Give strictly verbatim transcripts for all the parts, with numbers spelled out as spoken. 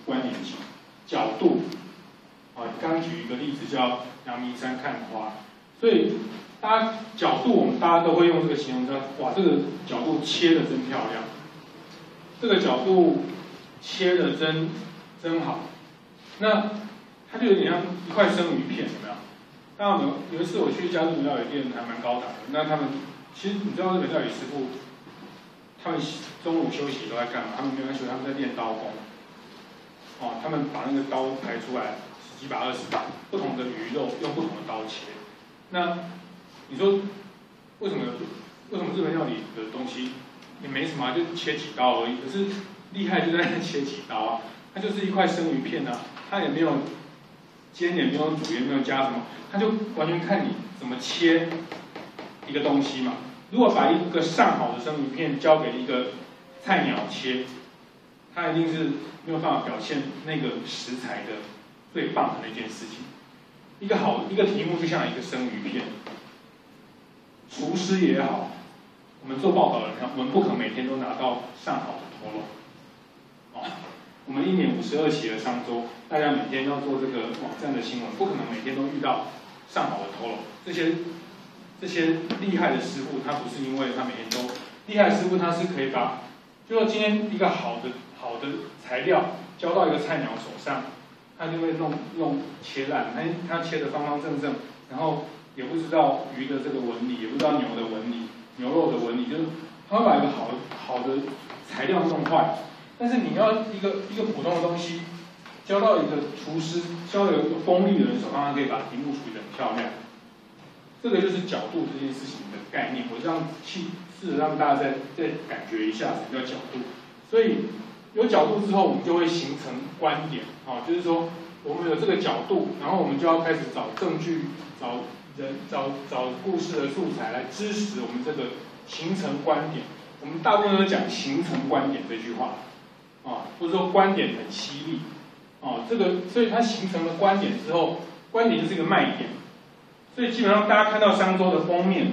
关联性。角度，啊，刚刚举一个例子叫阳明山看花，所以大家角度我们大家都会用这个形容说，哇，这个角度切的真漂亮，这个角度切的真真好，那它就有点像一块生鱼片，有没有？当然有有一次我去一家日本料理店，还蛮高档的，那他们其实你知道日本料理师傅，他们中午休息都在干嘛？他们没有在休息，他们在练刀工。哦，他们把那个刀排出来，十几把、二十把，不同的鱼肉用不同的刀切。那你说为什么为什么日本料理的东西也没什么，就切几刀而已？可是厉害就在那切几刀啊，它就是一块生鱼片啊，它也没有煎，也没有煮，也没有加什么，它就完全看你怎么切一个东西嘛。如果把一个上好的生鱼片交给一个菜鸟切，它一定是没有办法表现那个食材的最棒的那件事情。一个好一个题目就像一个生鱼片，厨师也好，我们做报道的人，我们不可能每天都拿到上好的陀螺。哦，我们一年五十二期的商周，大家每天要做这个网站的新闻，不可能每天都遇到上好的陀螺。这些这些厉害的师傅，他不是因为他每天都厉害的师傅，他是可以把，就说今天一个好的。好的材料交到一个菜鸟手上，他就会弄弄切烂，他他切的方方正正，然后也不知道鱼的这个纹理，也不知道牛的纹理，牛肉的纹理，就是他会把一个好好的材料弄坏。但是你要一个一个普通的东西交到一个厨师，交到一个功力的人手上，他可以把题目处理得很漂亮。这个就是角度这件事情的概念，我让去试着让大家再再感觉一下什么叫角度，所以。有角度之后，我们就会形成观点，啊，就是说我们有这个角度，然后我们就要开始找证据、找人、找找故事的素材来支持我们这个形成观点。我们大部分都讲形成观点这句话，啊，或者说观点很犀利，啊，这个所以它形成了观点之后，观点就是一个卖点。所以基本上大家看到商周的封面，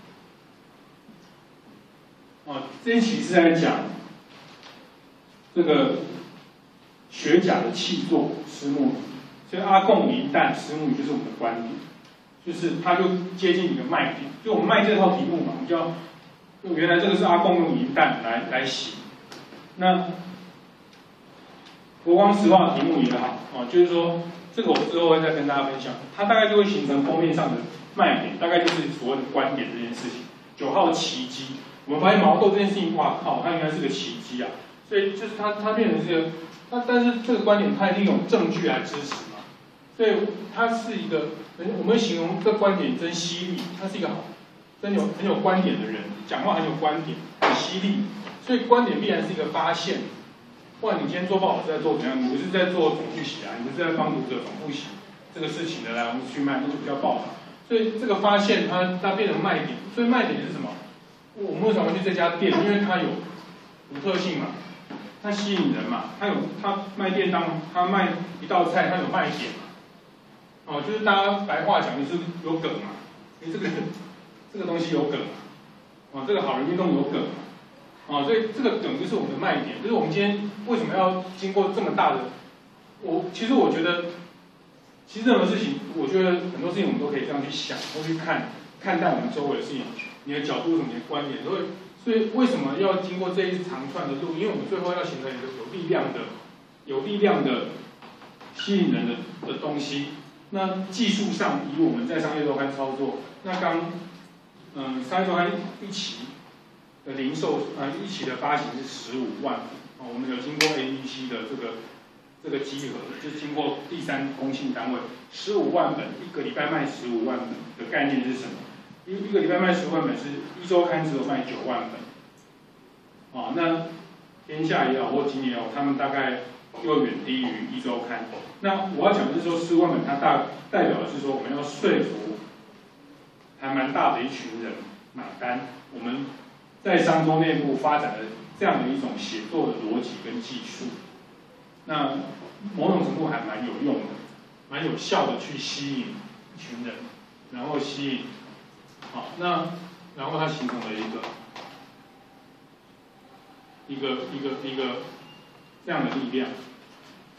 啊，这一期是在讲。这个学甲的气作石目鱼，所以阿贡银弹石目鱼就是我们的观点，就是它就接近一个卖点，就我们卖这套题目嘛，我们就要，就原来这个是阿贡用银弹来来洗，那国光石化的题目也好，哦，就是说这个我之后会再跟大家分享，它大概就会形成封面上的卖点，大概就是所谓的观点这件事情。九号奇迹，我们发现毛豆这件事情，哇靠，它应该是个奇迹啊！所以就是它，它变成这个，那但是这个观点它一定有证据来支持嘛，所以它是一个，我们形容这个观点真犀利，他是一个好，真有很有观点的人，讲话很有观点，很犀利，所以观点必然是一个发现。不然你今天做报道是在做怎样？你不是在做总复习啊，你不是在帮读者总复习这个事情的来我们去卖，那就不叫报道。所以这个发现它它变成卖点，所以卖点是什么？我们为什么会去这家店？因为它有独特性嘛。它吸引人嘛，它有它卖便当，它卖一道菜，它有卖点嘛，哦，就是大家白话讲就是有梗嘛，你这个这个东西有梗嘛，哦，这个好人运动有梗嘛，哦，所以这个梗就是我们的卖点，就是我们今天为什么要经过这么大的，我其实我觉得，其实任何事情，我觉得很多事情我们都可以这样去想，或去看看待我们周围的事情，你的角度是什么，你的观点，所以。所以为什么要经过这一长串的路？因为我们最后要形成一个有力量的、有力量的吸引人的的东西。那技术上，以我们在商业周刊操作，那刚嗯商业周刊一期的零售呃一期的发行是十五万本，哦，我们有经过 A B C 的这个这个稽核，就经过第三公信单位，十五万本，一个礼拜卖十五万本的概念是什么？一一个礼拜卖十万本，是一周刊只有卖九万本，哦，那天下也好或今年也好，他们大概又远低于一周刊。那我要讲的是说，十万本它大代表的是说，我们要说服还蛮大的一群人买单。我们在商周内部发展了这样的一种写作的逻辑跟技术，那某种程度还蛮有用的，蛮有效的去吸引一群人，然后吸引。好，那然后它形成了一个一个一个一个这样的力量，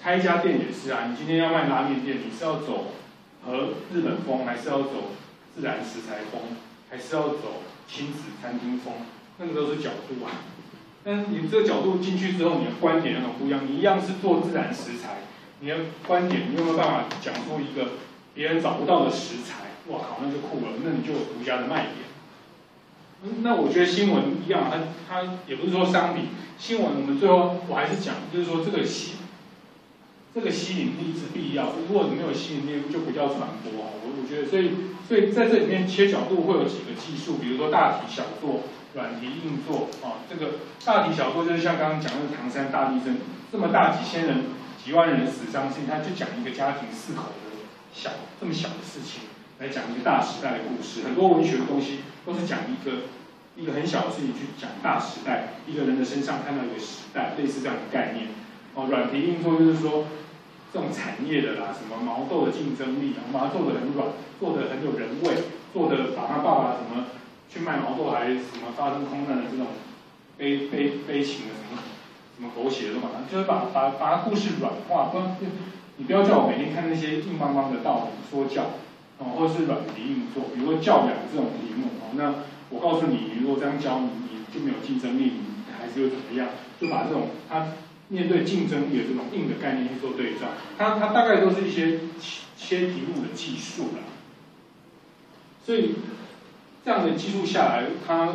开一家店也是啊，你今天要卖拉面店，你是要走和日本风，还是要走自然食材风，还是要走亲子餐厅风？那个都是角度啊。但是你这个角度进去之后，你的观点那种不一样。你一样是做自然食材，你的观点，你有没有办法讲出一个别人找不到的食材？哇靠，那就酷了，那你就有独家的卖点。嗯、那我觉得新闻一样，它它也不是说商品，新闻我们最后我还是讲，就是说这个吸这个吸引力是必要，如果你没有吸引力，就不叫传播啊。我我觉得，所以所以在这里面切角度会有几个技术，比如说大题小做。软题硬做啊，这个大题小做就是像刚刚讲的唐山大地震，这么大几千人、几万人死伤事情，他就讲一个家庭四口的小这么小的事情，来讲一个大时代的故事。很多文学的东西都是讲一个一个很小的事情去讲大时代，一个人的身上看到一个时代，类似这样的概念。哦，软题硬做就是说这种产业的啦，什么毛豆的竞争力，我们把它做的很软，做的很有人味，做的把他爸爸什么。去卖毛豆还什么发生空难的这种悲悲悲情的什么什么狗血的嘛，就是把把把故事软化，不，你不要叫我每天看那些硬邦邦的道理说教，哦，或者是软题硬做，比如说教养这种题目，哦，那我告诉你，你如果这样教你，你就没有竞争力，你还是会怎么样？就把这种他面对竞争力的这种硬的概念去做对照，它它大概都是一些切题目的技术啦，所以。这样的技术下来，它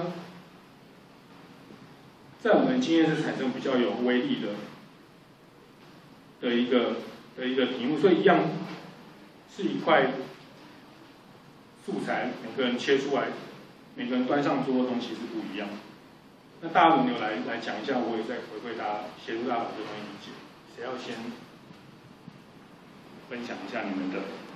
在我们经验是产生比较有威力的的一个的一个题目，所以一样是一块素材，每个人切出来，每个人端上桌的东西是不一样的。那大家轮流来来讲一下，我也在回馈大家，协助大家把这东西理解。谁要先分享一下你们的？